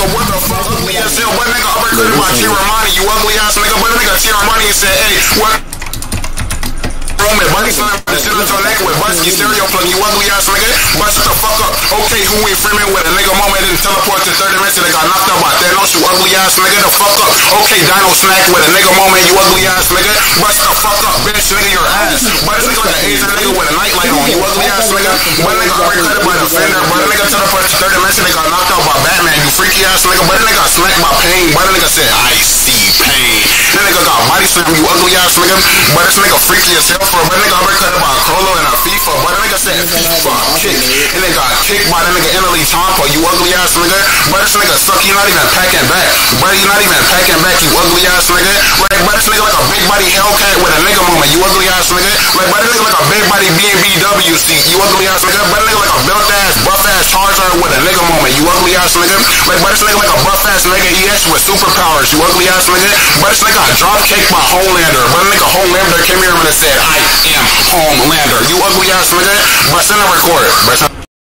nigga, what the fuck, ugly as hell. But nigga, uppercut by T-Ramani, you ugly ass nigga. But nigga, T-Ramani said, hey, what? Buddy slam the shit out your neck with Busky stereo plug, you ugly ass nigga. Bust the fuck up. Okay, who ain't Freeman with a nigga moment and teleport to 30 minutes and they got knocked out by Thanos, you ugly ass nigga. The fuck up. Okay, Dino Snack with a nigga moment, you ugly ass nigga. Bust the fuck up, bitch, nigga, your ass. But this nigga like an Asian nigga with a nightlight on, you ugly ass nigga. But nigga already cut it by the fender. But a nigga teleport to 30 minutes and they got knocked out by Batman, you freaky ass nigga. But a nigga got smacked by pain. But a nigga said, I see pain. That nigga got body slam, you ugly ass nigga. But this nigga freaky as hell for a nigga already cut by Crollo and a FIFA, but that nigga said FIFA kick, and they got kicked by that nigga Emily Tompa, you ugly ass nigga. But this nigga suck, he not even packing back. But he not even packing back, you ugly ass nigga. Like, but this nigga like a big body Hellcat with a nigga moment, you ugly ass nigga. Like, but this nigga like a big body B&BW seat, you ugly ass nigga. But this nigga like a built ass, buff ass Charger with a nigga moment, you ugly ass nigga. Like, but this nigga like a buff ass nigga EX with superpowers, you ugly ass nigga. But this nigga got drop kicked by Homelander. But nigga Homelander came here and said, I am Homelander, you ugly ass nigga. But send a record.